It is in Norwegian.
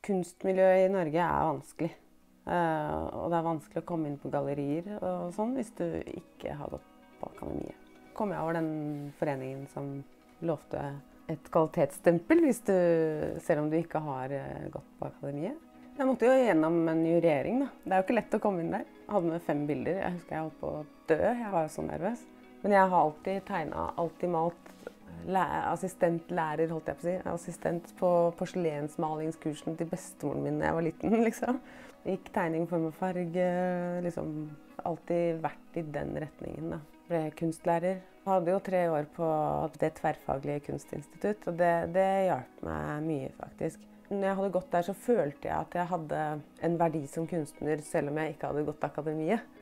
Kunstmiljøet i Norge er vanskelig. Og det er vanskelig å komme inn på gallerier og sånn hvis du ikke har gått på akademiet. Kom jeg over den foreningen som lovte et kvalitetsstempel selv om du ikke har gått på akademiet. Jeg måtte jo gjennom en jurering da. Det er jo ikke lett å komme inn der. Jeg hadde med 5 bilder. Jeg husker jeg holdt på å dø. Jeg var jo så nervøs. Men jeg har alltid tegnet, alltid malt. Assistentlærer, holdt jeg på å si. Assistent på porselensmalingskursen til bestemoren min da jeg var liten, liksom. Gikk tegning, form og farge, liksom alltid vært i den retningen da. Ble kunstlærer. Jeg hadde jo 3 år på det tverrfaglige kunstinstitutt, og det hjalp meg mye faktisk. Når jeg hadde gått der så følte jeg at jeg hadde en verdi som kunstner, selv om jeg ikke hadde gått akademiet.